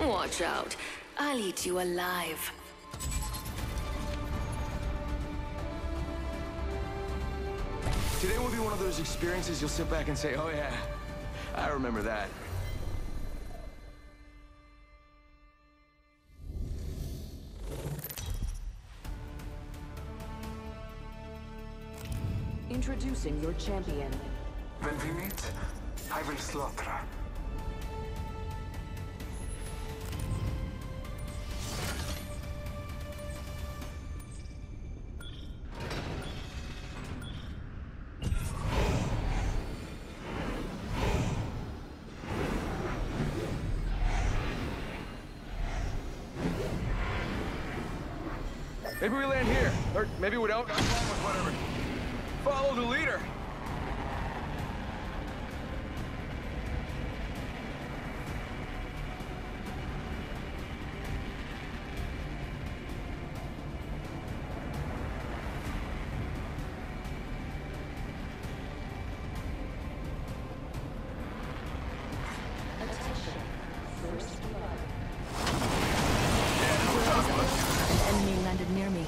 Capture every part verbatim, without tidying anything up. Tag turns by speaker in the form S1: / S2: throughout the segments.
S1: Watch out. I'll eat you alive.
S2: Today will be one of those experiences you'll sit back and say, oh yeah, I remember that.
S3: Introducing your champion.
S4: When we meet, I will slaughter.
S2: Maybe we land here, or maybe we don't. I'm fine with whatever. Follow the leader.
S1: Enemy landed near me.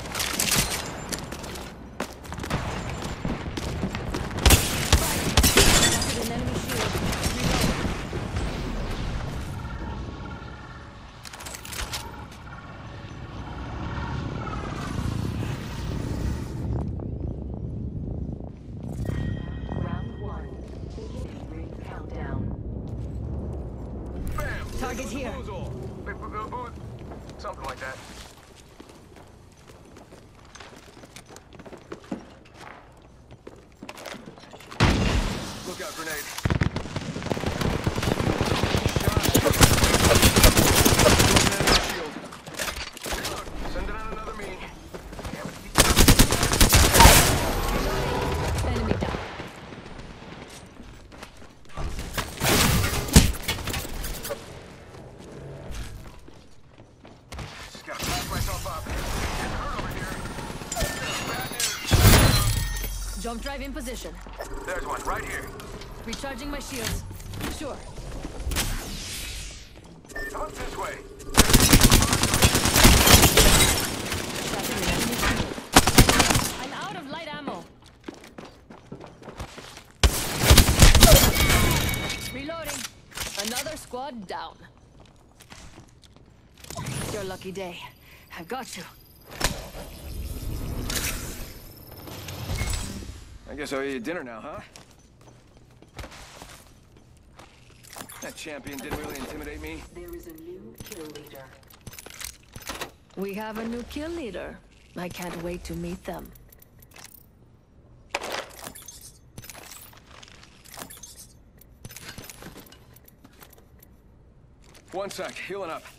S1: An enemy shield.
S3: Round one. Beginning ring countdown.
S2: Bam!
S1: Target here.
S2: Something like that. Look out, grenade. Sending out another me.
S1: Enemy down.
S2: Just gotta patch myself up. Getting hurt over here. Bad news.
S1: Jump drive in position.
S2: There's one right here.
S1: Recharging my shields. Sure.
S2: Come up this way.
S1: Tracking an enemy shield. I'm out of light ammo. Reloading. Another squad down. Your lucky day. I've got you.
S2: I guess I owe you dinner now, huh? That champion didn't really intimidate me.
S3: There is a new kill leader.
S1: We have a new kill leader. I can't wait to meet them.
S2: One sec, healing up.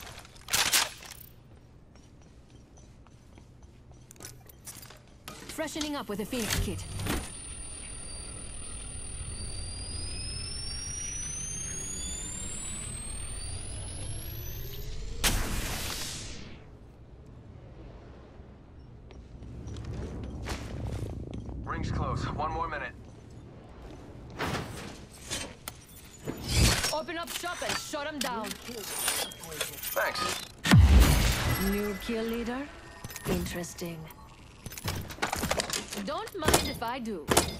S1: Freshening up with a Phoenix kit.
S2: Ring's close. One more minute.
S1: Open up shop and shut them down.
S2: Thanks.
S1: New kill leader? Interesting. Don't mind if I do.